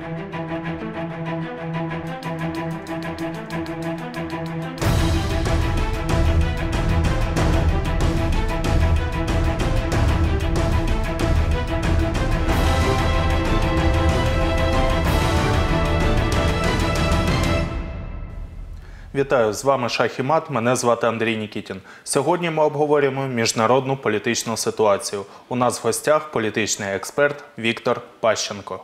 Вітаю, з вами Шах і Мат, мене звати Андрій Нікітін. Сьогодні ми обговорюємо міжнародну політичну ситуацію. У нас в гостях політичний експерт Віктор Пащенко.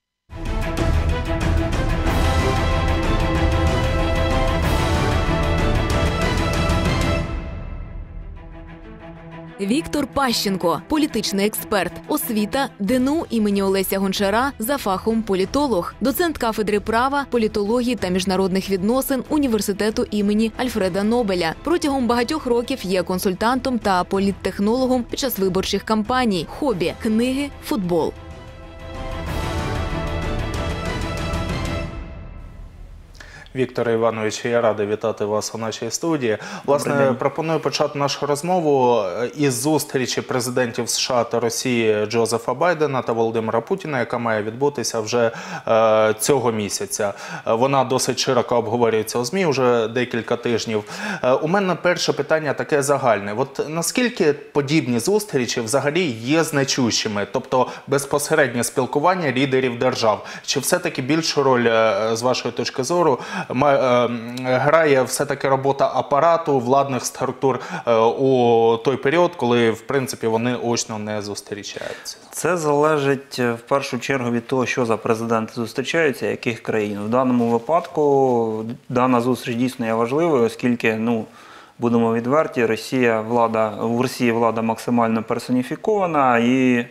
Віктор Пащенко – політичний експерт. Освіта – ДНУ імені Олеся Гончара, за фахом політолог. Доцент кафедри права, політології та міжнародних відносин Університету імені Альфреда Нобеля. Протягом багатьох років є консультантом та політтехнологом під час виборчих кампаній. Хобі – книги, футбол. Вікторе Івановичу, я радий вітати вас у нашій студії. Власне, пропоную почати нашу розмову із зустрічі президентів США та Росії Джозефа Байдена та Володимира Путіна, яка має відбутися вже цього місяця. Вона досить широко обговорюється у ЗМІ вже декілька тижнів. У мене перше питання таке загальне. От наскільки подібні зустрічі взагалі є значущими? Тобто безпосереднє спілкування лідерів держав? Чи все-таки більшу роль, з вашої точки зору, грає все-таки робота апарату, владних структур у той період, коли, в принципі, вони очно не зустрічаються? Це залежить в першу чергу від того, що за президенти зустрічаються, яких країн. В даному випадку дана зустріч дійсно є важливою, оскільки, будемо відверті, в Росії влада максимально персоніфікована і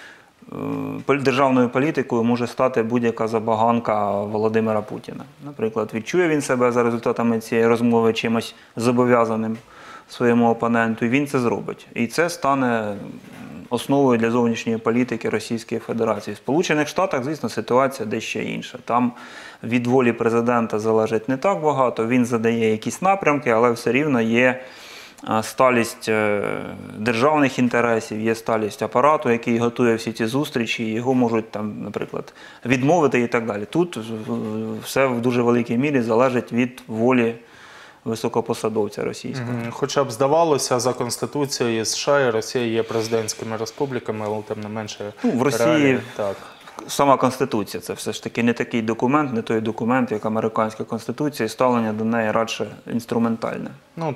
державною політикою може стати будь-яка забаганка Володимира Путіна. Наприклад, відчує він себе за результатами цієї розмови чимось зобов'язаним своєму опоненту, і він це зробить. І це стане основою для зовнішньої політики Російської Федерації. В Сполучених Штатах, звісно, ситуація дещо інша. Там від волі президента залежить не так багато, він задає якісь напрямки, але все рівно є сталість державних інтересів, є сталість апарату, який готує всі ці зустрічі, його можуть, наприклад, відмовити і так далі. Тут все в дуже великій мірі залежить від волі високопосадовця російського. Хоча б здавалося, за Конституцією США і Росія є президентськими республіками, але тим не менше... в Росії... Сама Конституція – це все ж таки не такий документ, не той документ, як американська Конституція, і ставлення до неї радше інструментальне.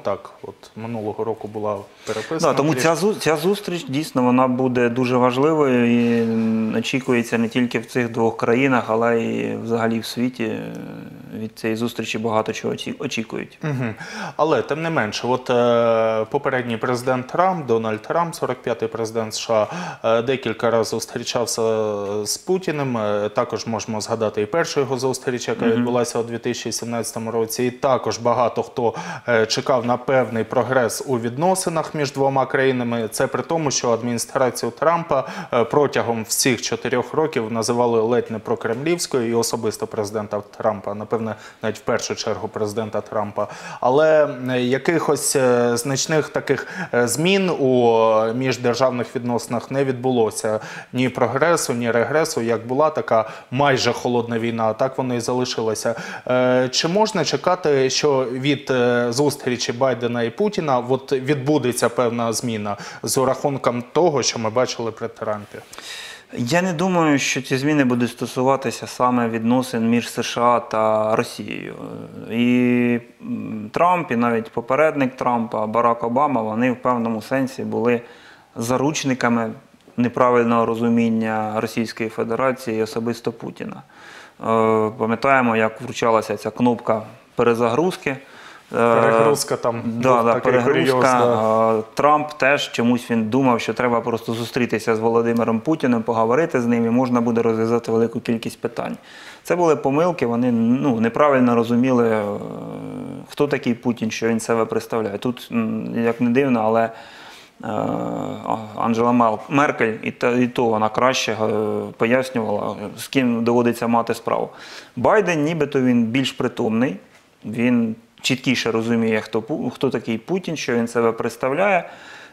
Минулого року була переписана. Тому ця зустріч, дійсно, вона буде дуже важливою і очікується не тільки в цих двох країнах, але і взагалі в світі. Від цієї зустрічі багато чого очікують. Але, тим не менше, попередній президент Трамп, Дональд Трамп, 45-й президент США, декілька разів зустрічався з Путіним. Також можемо згадати і першу його зустріч, яка відбулася у 2017 році. І також багато хто чекав на певний прогрес у відносинах між двома країнами. Це при тому, що адміністрацію Трампа протягом всіх 4 років називали ледь не прокремлівською, і особисто президента Трампа, напевне, навіть в першу чергу президента Трампа. Але якихось значних таких змін у міждержавних відносинах не відбулося. Ні прогресу, ні регресу. Як була така майже холодна війна, так воно і залишилося. Чи можна чекати, що від зустрічі Байдена і Путіна відбудеться певна зміна з урахунком того, що ми бачили при Трампі? Я не думаю, що ці зміни будуть стосуватися саме відносин між США та Росією. І Трамп, і навіть попередник Трампа, Барак Обама, вони в певному сенсі були заручниками неправильного розуміння Російської Федерації і особисто Путіна. Пам'ятаємо, як вручалася ця кнопка перезагрузки. Перегрузка там. Перегрузка. Трамп теж чомусь він думав, що треба просто зустрітися з Володимиром Путіним, поговорити з ним і можна буде розв'язати велику кількість питань. Це були помилки, вони неправильно розуміли, хто такий Путін, що він себе представляє. Тут, як не дивно, але Анджела Меркель і то вона краще пояснювала, з ким доводиться мати справу. Байден, нібито він більш притомний, він чіткіше розуміє, хто такий Путін, що він себе представляє.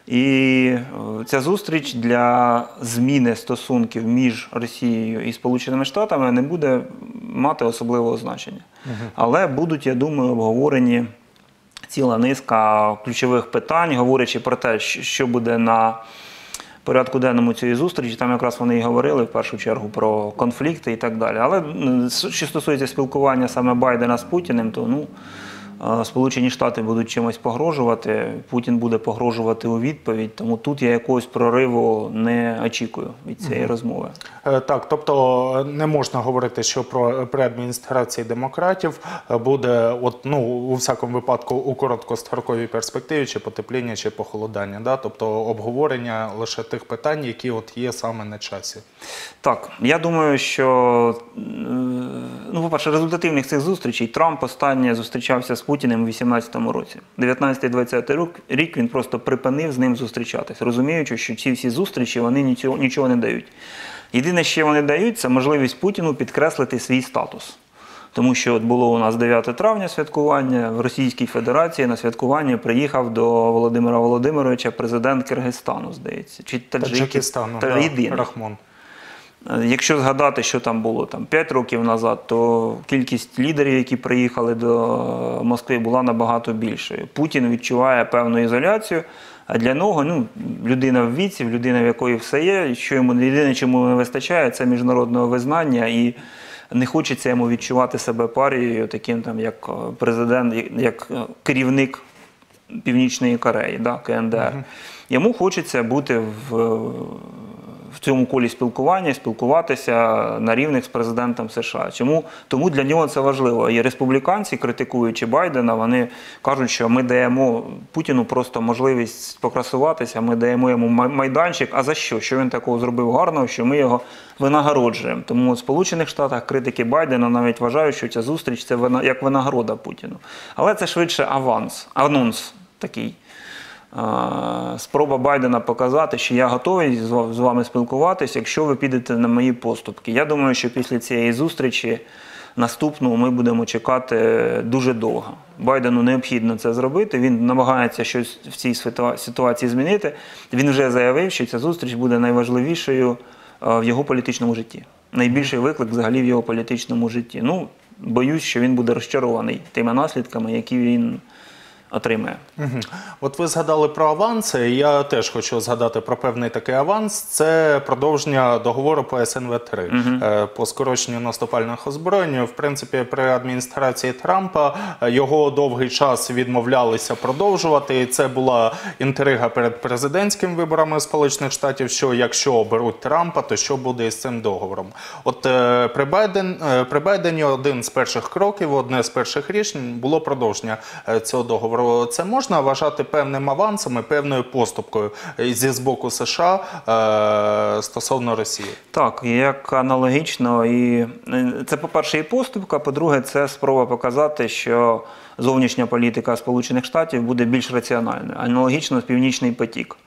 І ця зустріч для зміни стосунків між Росією і Сполученими Штатами не буде мати особливого значення. Але будуть, я думаю, обговорені ціла низка ключових питань, говорячи про те, що буде на порядку денному цієї зустрічі. Там якраз вони і говорили в першу чергу про конфлікти і так далі. Але що стосується спілкування саме Байдена з Путіним, то Сполучені Штати будуть чимось погрожувати, Путін буде погрожувати у відповідь, тому тут я якогось прориву не очікую від цієї розмови. Так, тобто не можна говорити, що при адміністрації демократів буде, у всякому випадку, у короткостроковій перспективі, чи потепління, чи похолодання, да? Тобто обговорення лише тих питань, які є саме на часі. Так, я думаю, що, по-перше, результативних цих зустрічей Трамп останнє зустрічався з Путіним у 2018 році. 19-20 рік він просто припинив з ним зустрічатись, розуміючи, що ці всі зустрічі вони нічого не дають. Єдине, що вони дають, це можливість Путіну підкреслити свій статус. Тому що було у нас 9 травня святкування, в Російській Федерації на святкування приїхав до Володимира Володимировича президент Киргизстану, здається, чи Таджикистану, Рахмон. Якщо згадати, що там було 5 років назад, то кількість лідерів, які приїхали до Москви, була набагато більшою. Путін відчуває певну ізоляцію, а для нього, людина в віці, людина, в якої все є, що йому єдине, чому не вистачає, це міжнародного визнання, і не хочеться йому відчувати себе парією, таким як президент, як керівник Північної Кореї, КНДР. Йому хочеться бути в цьому колі спілкування, спілкуватися на рівних з президентом США. Тому для нього це важливо. І республіканці, критикуючи Байдена, вони кажуть, що ми даємо Путіну просто можливість покрасуватися, ми даємо йому майданчик. А за що? Що він такого зробив гарного, що ми його винагороджуємо. Тому в Сполучених Штатах критики Байдена навіть вважають, що ця зустріч – це як винагорода Путіну. Але це швидше анонс такий. Спроба Байдена показати, що я готовий з вами спілкуватися, якщо ви підете на мої поступки. Я думаю, що після цієї зустрічі наступну ми будемо чекати дуже довго. Байдену необхідно це зробити, він намагається щось в цій ситуації змінити. Він вже заявив, що ця зустріч буде найважливішою в його політичному житті. Найбільший виклик взагалі в його політичному житті. Боюсь, що він буде розчарований тими наслідками, які він отримає. От ви згадали про аванси, я теж хочу згадати про певний такий аванс. Це продовження договору по СНВ-3, по скороченню наступальних озброєнь. В принципі, при адміністрації Трампа його довгий час відмовлялися продовжувати. І це була інтрига перед президентськими виборами Сполучених Штатів, що якщо оберуть Трампа, то що буде із цим договором. От при Байдені один з перших кроків, одне з перших рішень було продовження цього договору. Це можна вважати певним авансом і певною поступкою зі боку США стосовно Росії? Так, як аналогічно. І це, по-перше, і поступка, по-друге, це спроба показати, що зовнішня політика Сполучених Штатів буде більш раціональною. Аналогічно Північний потік.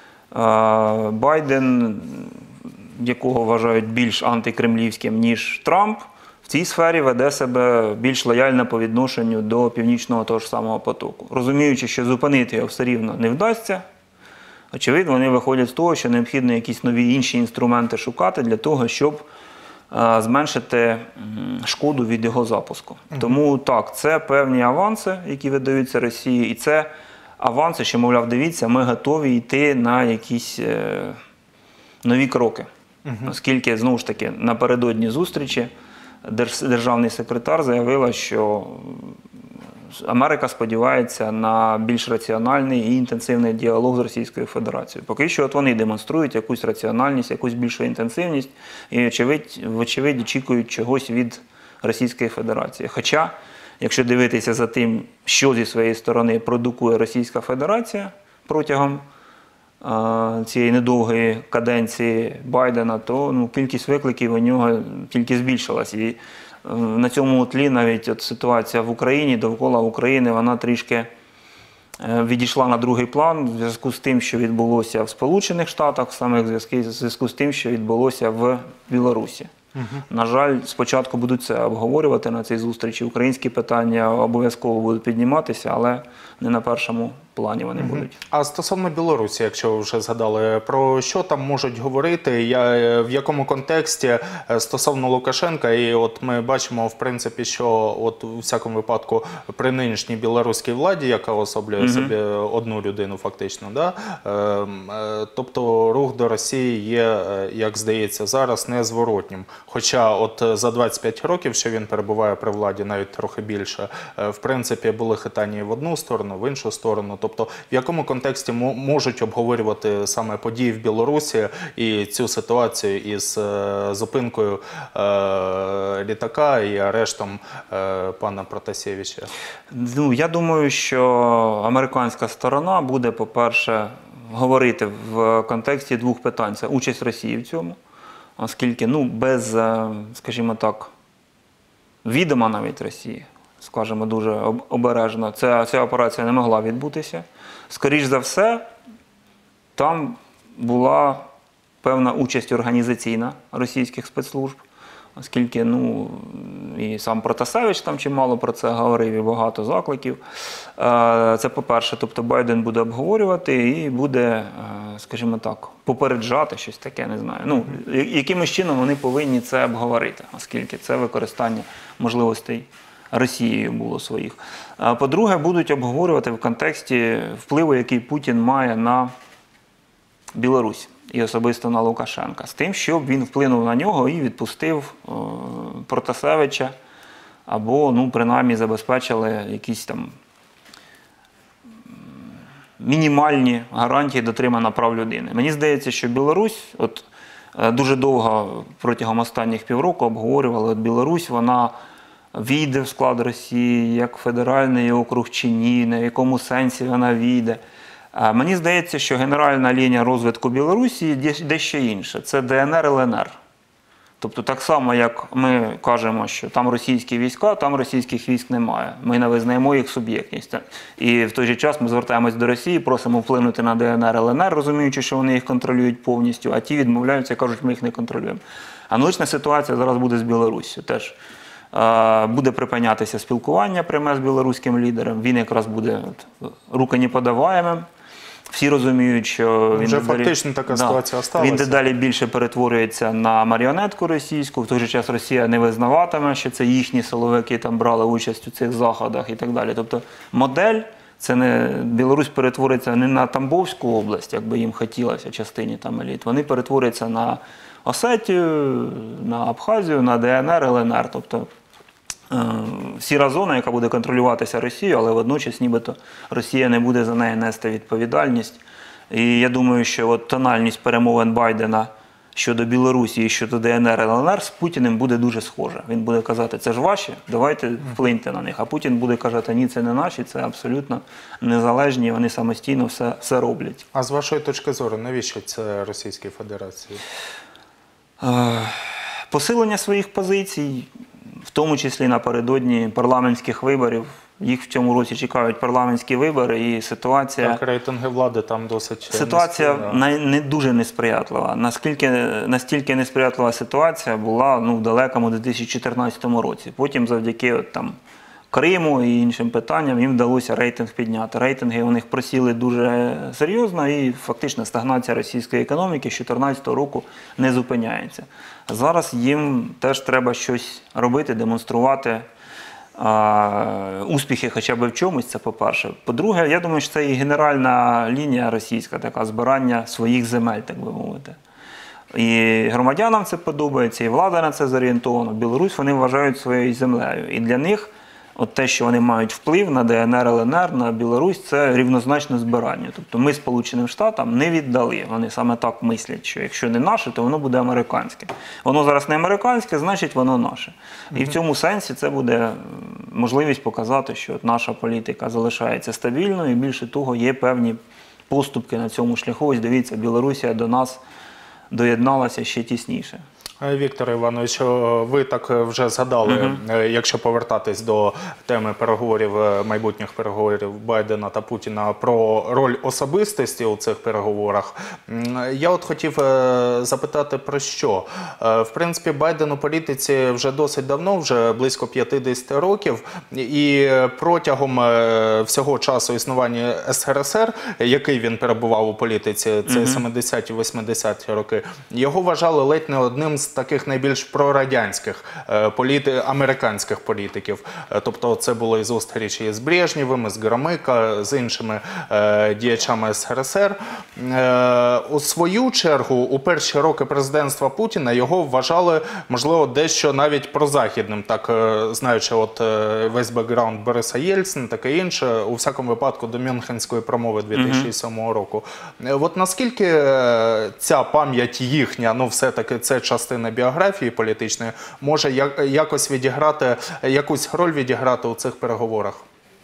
Байден, якого вважають більш антикремлівським, ніж Трамп, в цій сфері веде себе більш лояльно по відношенню до Північного того ж самого потоку. Розуміючи, що зупинити його все рівно не вдасться, очевидно, вони виходять з того, що необхідно якісь нові інші інструменти шукати для того, щоб зменшити шкоду від його запуску. Тому так, це певні аванси, які видаються Росії, і це аванси, що, мовляв, дивіться, ми готові йти на якісь нові кроки. Оскільки, знову ж таки, напередодні зустрічі державний секретар заявила, що Америка сподівається на більш раціональний і інтенсивний діалог з Російською Федерацією. Поки що вони демонструють якусь раціональність, якусь більшу інтенсивність і, вочевидь, очікують чогось від Російської Федерації. Хоча, якщо дивитися за тим, що зі своєї сторони продукує Російська Федерація протягом цієї недовгої каденції Байдена, то кількість викликів у нього тільки збільшилась. І на цьому тлі навіть ситуація в Україні, довкола України, вона трішки відійшла на другий план в зв'язку з тим, що відбулося в Сполучених Штатах, саме в зв'язку з тим, що відбулося в Білорусі. На жаль, спочатку будуть це обговорювати на цій зустрічі. Українські питання обов'язково будуть підніматися, але не на першому плані вони будуть. А стосовно Білорусі, якщо ви вже згадали, про що там можуть говорити, в якому контексті стосовно Лукашенка, і от ми бачимо, в принципі, що от у всякому випадку при нинішній білоруській владі, яка особлює собі одну людину фактично, да? Тобто рух до Росії є, як здається, зараз незворотнім. Хоча от за 25 років, що він перебуває при владі, навіть трохи більше, в принципі, були хитання і в одну сторону, в іншу сторону. Тобто в якому контексті можуть обговорювати саме події в Білорусі і цю ситуацію із зупинкою літака і арештом пана Протасєвича? Ну, я думаю, що американська сторона буде, по-перше, говорити в контексті двох питань. Це участь Росії в цьому, оскільки без, скажімо так, відома навіть Росії, скажімо дуже обережно, ця операція не могла відбутися. Скоріш за все, там була певна участь організаційна російських спецслужб, оскільки і сам Протасевич там чимало про це говорив, і багато закликів. Це по-перше, тобто Байден буде обговорювати і буде, скажімо так, попереджати щось таке, не знаю. Якимось чином вони повинні це обговорити, оскільки це використання можливостей Росією було своїх. По-друге, будуть обговорювати в контексті впливу, який Путін має на Білорусь і особисто на Лукашенка, з тим, щоб він вплинув на нього і відпустив Протасевича, або, принаймні, забезпечили якісь там мінімальні гарантії дотримання прав людини. Мені здається, що Білорусь, дуже довго протягом останніх півроку обговорювали, Білорусь, вона війде в склад Росії, як федеральний округ чи ні, на якому сенсі вона війде. Мені здається, що генеральна лінія розвитку Білорусі дещо інша. Це ДНР, ЛНР. Тобто так само, як ми кажемо, що там російські війська, там російських військ немає. Ми не визнаємо їх суб'єктність. І в той же час ми звертаємось до Росії, просимо вплинути на ДНР, ЛНР, розуміючи, що вони їх контролюють повністю, а ті відмовляються і кажуть, ми їх не контролюємо. Аналогічна ситуація зараз буде з Білоруссю теж. Буде припинятися спілкування пряме з білоруським лідером, він якраз буде руки не подаваємим. Всі розуміють, що вже фактично така ситуація сталася. Він дедалі більше перетворюється на маріонетку російську, в той же час Росія не визнаватиме, що це їхні силовики там брали участь у цих заходах і так далі. Тобто модель, це не Білорусь перетвориться не на Тамбовську область, як би їм хотілося частині там еліт, вони перетворяться на Осетію, на Абхазію, на ДНР, ЛНР. Тобто сіра зона, яка буде контролюватися Росією, але водночас нібито Росія не буде за неї нести відповідальність. І я думаю, що тональність перемовин Байдена щодо Білорусі і щодо ДНР, ЛНР з Путіним буде дуже схожа. Він буде казати, це ж ваші, давайте вплиньте на них. А Путін буде казати, ні, це не наші, це абсолютно незалежні, вони самостійно все роблять. А з вашої точки зору, навіщо це Російській Федерації? Посилення своїх позицій, в тому числі напередодні парламентських виборів. Їх в цьому році чекають парламентські вибори, і ситуація... Так, рейтинги влади там досить... Ситуація не дуже несприятлива. Настільки несприятлива ситуація була в далекому 2014 році. Потім завдяки Криму і іншим питанням їм вдалося рейтинг підняти. Рейтинги у них просіли дуже серйозно, і фактично стагнація російської економіки з 2014 року не зупиняється. Зараз їм теж треба щось робити, демонструвати успіхи хоча б в чомусь, це по-перше. По-друге, я думаю, що це і генеральна лінія російська, така збирання своїх земель, так би мовити. І громадянам це подобається, і влада на це зорієнтована. Білорусь вони вважають своєю землею. І для них те, що вони мають вплив на ДНР, ЛНР, на Білорусь, це рівнозначне збирання. Тобто ми Сполученим Штатам не віддали. Вони саме так мислять, що якщо не наше, то воно буде американське. Воно зараз не американське, значить воно наше. І в цьому сенсі це буде можливість показати, що наша політика залишається стабільною, і більше того, є певні поступки на цьому шляху. Ось дивіться, Білорусія до нас доєдналася ще тісніше. Віктор Іванович, ви так вже згадали, якщо повертатись до теми переговорів, майбутніх переговорів Байдена та Путіна, про роль особистості у цих переговорах. Я от хотів запитати про що. В принципі, Байден у політиці вже досить давно, вже близько 50 років, і протягом всього часу існування СРСР, який він перебував у політиці, це 70-ті, 80-ті роки, його вважали ледь не одним з таких найбільш прорадянських американських політиків. Тобто це було і зустрічі з Брежнєвим, з Громыко, з іншими діячами СРСР. У свою чергу, у перші роки президентства Путіна його вважали, можливо, дещо навіть прозахідним, так знаючи от весь бекграунд Бориса Єльцина, таке інше, у всякому випадку до Мюнхенської промови 2007 року. От наскільки ця пам'ять їхня, ну все-таки це частина біографії політичної, може якось відіграти, якусь роль відіграти у цих переговорах?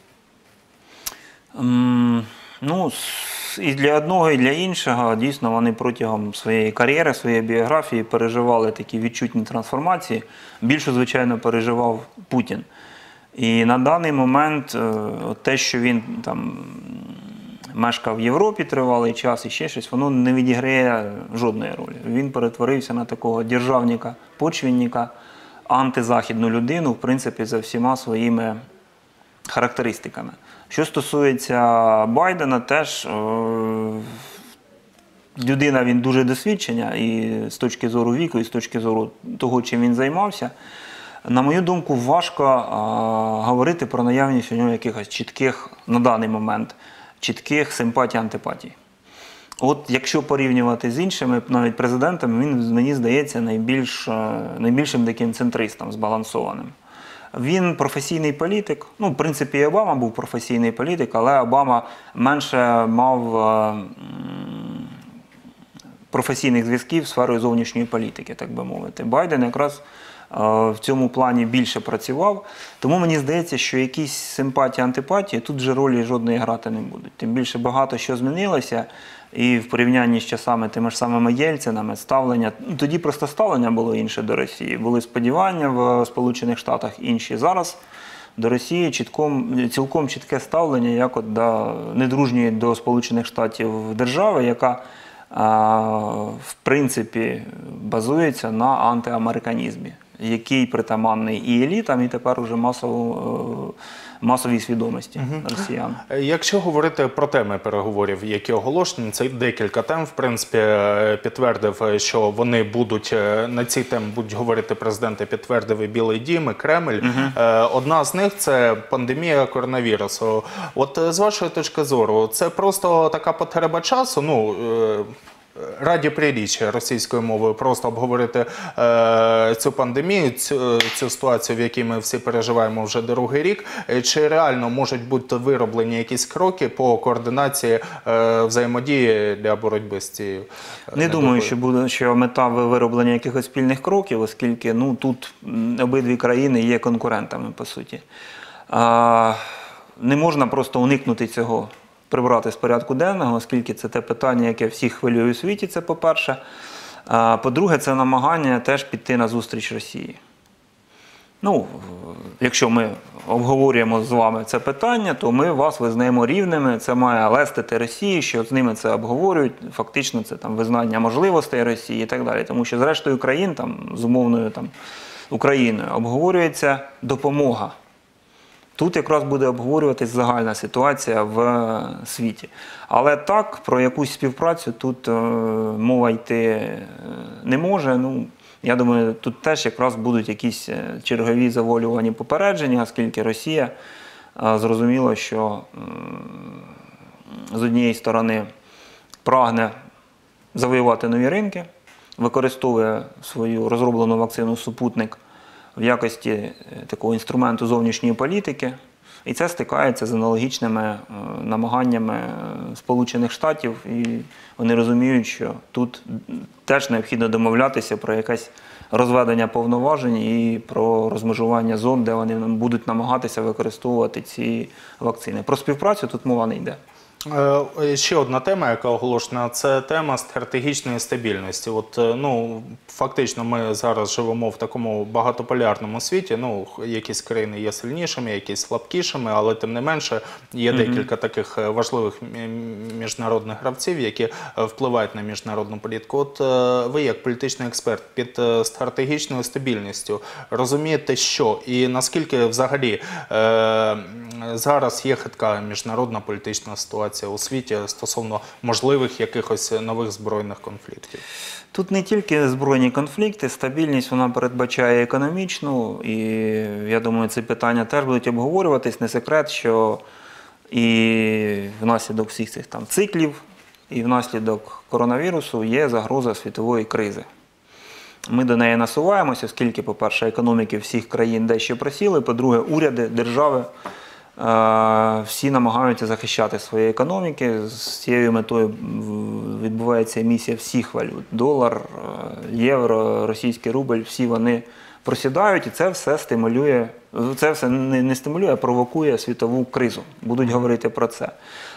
Ну, і для одного, і для іншого, дійсно, вони протягом своєї кар'єри, своєї біографії переживали такі відчутні трансформації. Більше, звичайно, переживав Путін. І на даний момент те, що він там мешкав в Європі тривалий час і ще щось, воно не відіграє жодної ролі. Він перетворився на такого державника, почвенника, антизахідну людину, в принципі, за всіма своїми характеристиками. Що стосується Байдена, теж людина, він дуже досвідчена і з точки зору віку, і з точки зору того, чим він займався. На мою думку, важко говорити про наявність у нього якихось чітких, на даний момент, чітких симпатій-антипатій. От якщо порівнювати з іншими, навіть президентами, він, мені здається, найбільшим таким центристом, збалансованим. Він професійний політик, ну, в принципі, і Обама був професійний політик, але Обама менше мав професійних зв'язків з сферою зовнішньої політики, так би мовити. Байден якраз в цьому плані більше працював, тому мені здається, що якісь симпатії-антипатії тут вже ролі жодної грати не будуть. Тим більше багато що змінилося, і в порівнянні з часами тими ж самими Єльцинами, ставлення, ну, тоді просто ставлення було інше до Росії, були сподівання в Сполучених Штатах інші. Зараз до Росії цілком чітке ставлення, як от до недружньої до Сполучених Штатів держави, яка в принципі базується на антиамериканізмі, який притаманний і елітам, і тепер уже масовій свідомості росіян. Якщо говорити про теми переговорів, які оголошені, це декілька тем, в принципі, підтвердив, що вони будуть, на ці теми будуть говорити президенти, підтвердив і Білий Дім, і Кремль. Одна з них – це пандемія коронавірусу. От з вашої точки зору, це просто така потреба часу, ну, раді приліччя російською мовою, просто обговорити цю пандемію, цю ситуацію, в якій ми всі переживаємо вже другий рік, чи реально можуть бути вироблені якісь кроки по координації взаємодії для боротьби з цією Не думаю, що мета вироблення якихось спільних кроків, оскільки ну, тут обидві країни є конкурентами, по суті. Не можна просто уникнути цього, прибрати з порядку денного, оскільки це те питання, яке всіх хвилює у світі, це по-перше. По-друге, це намагання теж піти на зустріч Росії. Ну, якщо ми обговорюємо з вами це питання, то ми вас визнаємо рівними, це має лестити Росії, що з ними це обговорюють, фактично це там визнання можливостей Росії і так далі. Тому що з рештою країн, там, з умовною там, Україною, обговорюється допомога. Тут якраз буде обговорюватись загальна ситуація в світі. Але так, про якусь співпрацю тут мова йти не може. Ну, я думаю, тут теж якраз будуть якісь чергові завуальовані попередження, оскільки Росія зрозуміло, що з однієї сторони прагне завоювати нові ринки, використовує свою розроблену вакцину «Супутник» в якості такого інструменту зовнішньої політики. І це стикається з аналогічними намаганнями Сполучених Штатів. І вони розуміють, що тут теж необхідно домовлятися про якесь розведення повноважень і про розмежування зон, де вони будуть намагатися використовувати ці вакцини. Про співпрацю тут мова не йде. Ще одна тема, яка оголошена, це тема стратегічної стабільності. Фактично ми зараз живемо в такому багатополярному світі. Якісь країни є сильнішими, якісь слабкішими, але тим не менше є декілька таких важливих міжнародних гравців, які впливають на міжнародну політику. Ви, як політичний експерт, під стратегічною стабільністю розумієте, що і наскільки взагалі зараз є хитка міжнародна політична ситуація у світі стосовно можливих якихось нових збройних конфліктів? Тут не тільки збройні конфлікти, стабільність вона передбачає економічну, і я думаю, ці питання теж будуть обговорюватись. Не секрет, що і внаслідок всіх цих там циклів, і внаслідок коронавірусу є загроза світової кризи. Ми до неї насуваємося, оскільки, по-перше, економіки всіх країн дещо просіли, по-друге, уряди, держави всі намагаються захищати свої економіки. З цією метою відбувається емісія всіх валют. Долар, євро, російський рубль, всі вони просідають, і це все стимулює, це все не стимулює, а провокує світову кризу. Будуть говорити про це.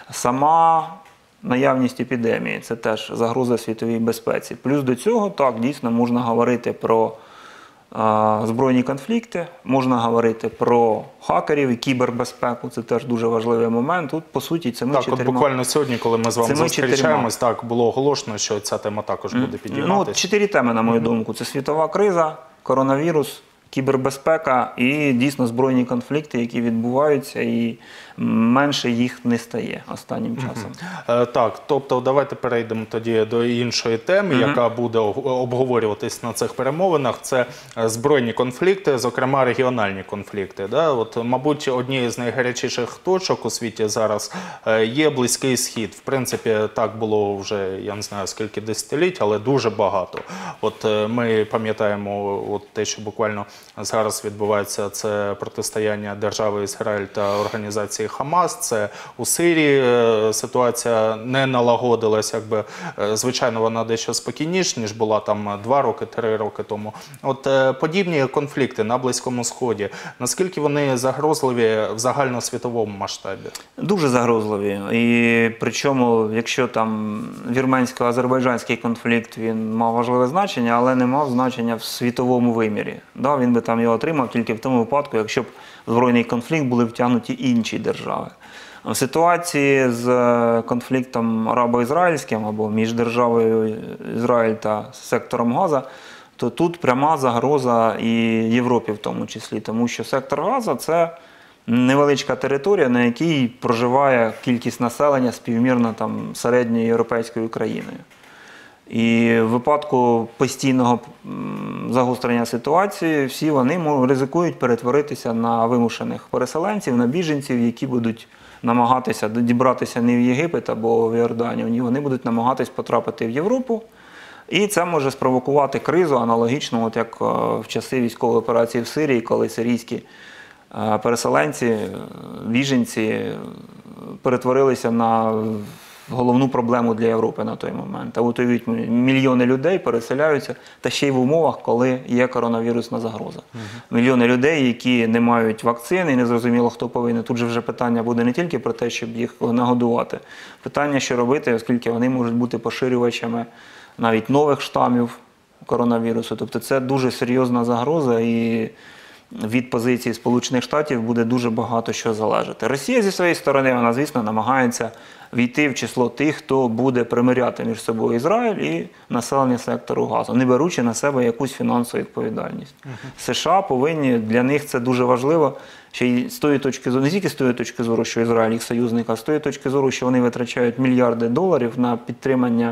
Сама наявність епідемії – це теж загроза світовій безпеці. Плюс до цього, так, дійсно, можна говорити про збройні конфлікти, можна говорити про хакерів і кібербезпеку, це теж дуже важливий момент. Тут, по суті, цими чотирма... Так, буквально сьогодні, коли ми з вами зустрічаємось, так, було оголошено, що ця тема також буде підійматися. 4 теми, на мою думку. Це світова криза, коронавірус, кібербезпека і дійсно збройні конфлікти, які відбуваються, і менше їх не стає останнім часом. Так, тобто давайте перейдемо тоді до іншої теми, яка буде обговорюватись на цих перемовинах. Це збройні конфлікти, зокрема регіональні конфлікти. Мабуть, однією з найгарячіших точок у світі зараз є Близький Схід. В принципі, так було вже, я не знаю, скільки десятиліть, але дуже багато. Ми пам'ятаємо те, що буквально зараз відбувається, це протистояння держави Ізраїль та організації Хамас. Це у Сирії ситуація не налагодилась, звичайно, вона дещо спокійніша, ніж була там 2 роки, 3 роки тому. Подібні конфлікти на Близькому Сході, наскільки вони загрозливі в загальносвітовому масштабі? Дуже загрозливі. І причому, якщо там вірменсько-азербайджанський конфлікт, він мав важливе значення, але не мав значення в світовому вимірі. Він би там його отримав тільки в тому випадку, якщо б в збройний конфлікт були втягнуті інші держави. В ситуації з конфліктом арабо-ізраїльським або між державою Ізраїль та сектором Газа, то тут пряма загроза і Європі в тому числі, тому що сектор Газа – це невеличка територія, на якій проживає кількість населення співмірно середньою європейською країною. І в випадку постійного загострення ситуації всі вони ризикують перетворитися на вимушених переселенців, на біженців, які будуть намагатися дібратися не в Єгипет або в Йорданію, ні, вони будуть намагатись потрапити в Європу. І це може спровокувати кризу аналогічно, як в часи військової операції в Сирії, коли сирійські переселенці, біженці перетворилися на головну проблему для Європи на той момент. А уявіть, мільйони людей переселяються, та ще й в умовах, коли є коронавірусна загроза. Мільйони людей, які не мають вакцини, і не зрозуміло, хто повинен. Тут же вже питання буде не тільки про те, щоб їх нагодувати. Питання, що робити, оскільки вони можуть бути поширювачами навіть нових штамів коронавірусу. Тобто це дуже серйозна загроза, і від позиції Сполучених Штатів буде дуже багато що залежати. Росія зі своєї сторони, вона, звісно, намагається війти в число тих, хто буде примиряти між собою Ізраїль і населення сектору Газу, не беручи на себе якусь фінансову відповідальність. США повинні, для них це дуже важливо, ще й з тої точки зору, не тільки з тої точки зору, що Ізраїль їх союзник, а з тої точки зору, що вони витрачають мільярди доларів на підтримання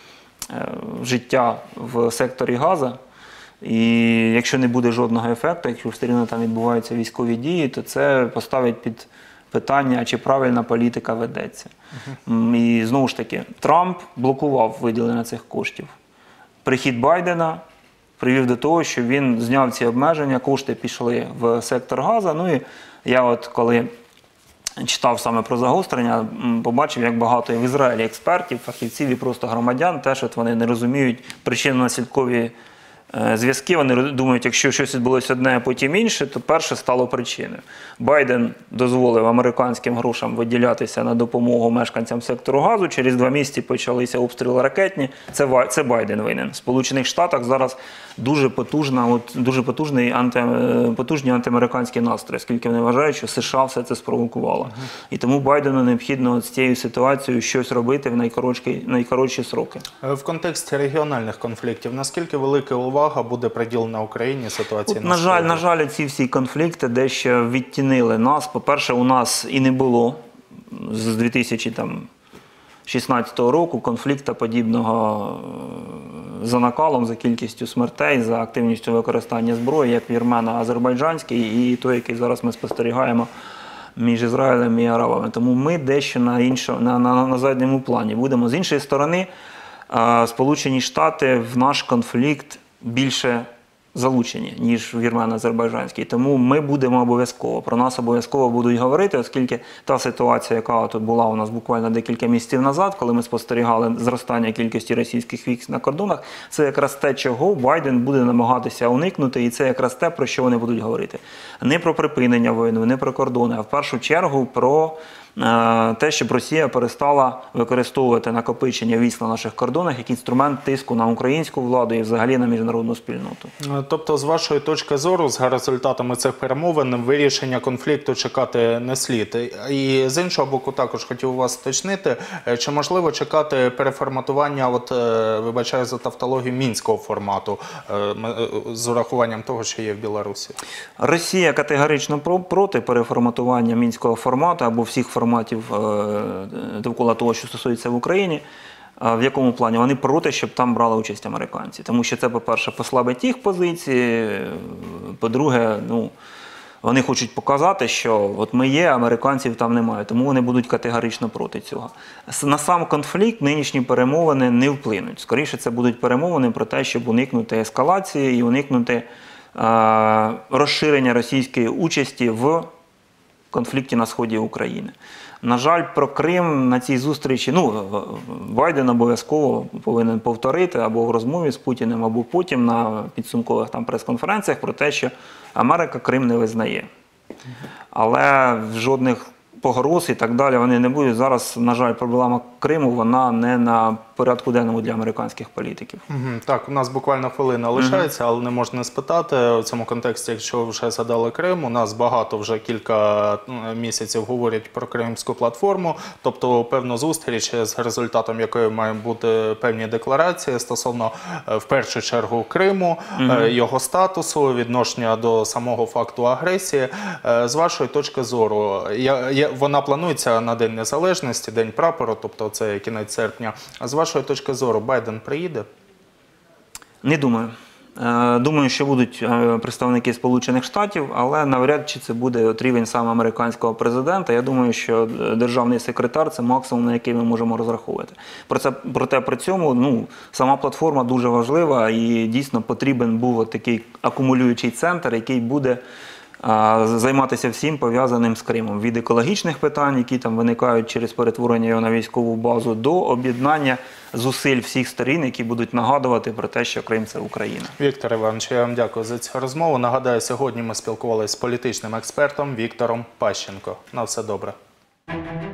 життя в секторі Газа. І якщо не буде жодного ефекту, якщо все рівно там відбуваються військові дії, то це поставить під питання, чи правильна політика ведеться. І знову ж таки, Трамп блокував виділення цих коштів. Прихід Байдена привів до того, що він зняв ці обмеження, кошти пішли в сектор Газа. Ну і я коли читав саме про загострення, побачив, як багато і в Ізраїлі експертів, фахівців і просто громадян, теж вони не розуміють причинно-наслідкові зв'язки, вони думають, якщо щось відбулося одне, а потім інше, то перше стало причиною. Байден дозволив американським грошам виділятися на допомогу мешканцям сектору Газу, через 2 місяці почалися обстріли ракетні, це Байден винен. В Сполучених Штатах зараз дуже потужні антиамериканські настрої, оскільки вони вважають, що США все це спровокувало. І тому Байдену необхідно з цією ситуацією щось робити в найкоротші сроки. В контексті регіональних конфліктів, наскільки велика увага буде приділена Україні ситуації на Сході? На жаль, ці всі конфлікти дещо відтінили нас. По-перше, у нас і не було з 2016 року конфлікту подібного за накалом, за кількістю смертей, за активністю використання зброї, як вірмено-азербайджанський і той, який зараз ми спостерігаємо між Ізраїлем і арабами. Тому ми дещо на задньому плані будемо. З іншої сторони, Сполучені Штати в наш конфлікт більше залучені, ніж вірмено-азербайджанський. Тому ми будемо обов'язково, про нас обов'язково будуть говорити, оскільки та ситуація, яка тут була у нас буквально декілька місяців назад, коли ми спостерігали зростання кількості російських військ на кордонах, це якраз те, чого Байден буде намагатися уникнути, і це якраз те, про що вони будуть говорити. Не про припинення війни, не про кордони, а в першу чергу про те, щоб Росія перестала використовувати накопичення військ на наших кордонах як інструмент тиску на українську владу і взагалі на міжнародну спільноту. Тобто, з вашої точки зору, з результатами цих перемовин, вирішення конфлікту чекати не слід. І з іншого боку, також хотів у вас уточнити, чи можливо чекати переформатування, вибачаю за тавтологію, мінського формату, з урахуванням того, що є в Білорусі? Росія категорично проти переформатування мінського формату або всіх форматів довкола того, що стосується в Україні. В якому плані? Вони проти, щоб там брали участь американці. Тому що це, по-перше, послабить їх позиції, по-друге, вони хочуть показати, що от ми є, американців там немає, тому вони будуть категорично проти цього. На сам конфлікт нинішні перемовини не вплинуть. Скоріше, це будуть перемовини про те, щоб уникнути ескалації і уникнути розширення російської участі в конфлікті на сході України. На жаль, про Крим на цій зустрічі, Байден обов'язково повинен повторити або в розмові з Путіним, або потім на підсумкових прес-конференціях про те, що Америка Крим не визнає. Але жодних погроз і так далі вони не будуть. Зараз, на жаль, проблема Криму, вона не на порядку денному для американських політиків. Так, у нас буквально хвилина лишається, але не можна не спитати. В цьому контексті, якщо ви вже згадали Крим, у нас багато вже кілька місяців говорять про Кримську платформу, тобто певну зустріч, з результатом якої мають бути певні декларації стосовно, в першу чергу, Криму, його статусу, відношення до самого факту агресії. З вашої точки зору, вона планується на День Незалежності, День прапору, тобто це кінець серпня. З вашої точки зору, Байден приїде? Не думаю. Думаю, що будуть представники Сполучених Штатів, але навряд чи це буде рівень саме американського президента. Я думаю, що державний секретар – це максимум, на який ми можемо розраховувати. Проте при цьому сама платформа дуже важлива і дійсно потрібен був такий акумулюючий центр, який буде займатися всім пов'язаним з Кримом. Від екологічних питань, які там виникають через перетворення його на військову базу, до об'єднання зусиль всіх сторін, які будуть нагадувати про те, що Крим – це Україна. Віктор Іванович, я вам дякую за цю розмову. Нагадаю, сьогодні ми спілкувалися з політичним експертом Віктором Пащенко. На все добре.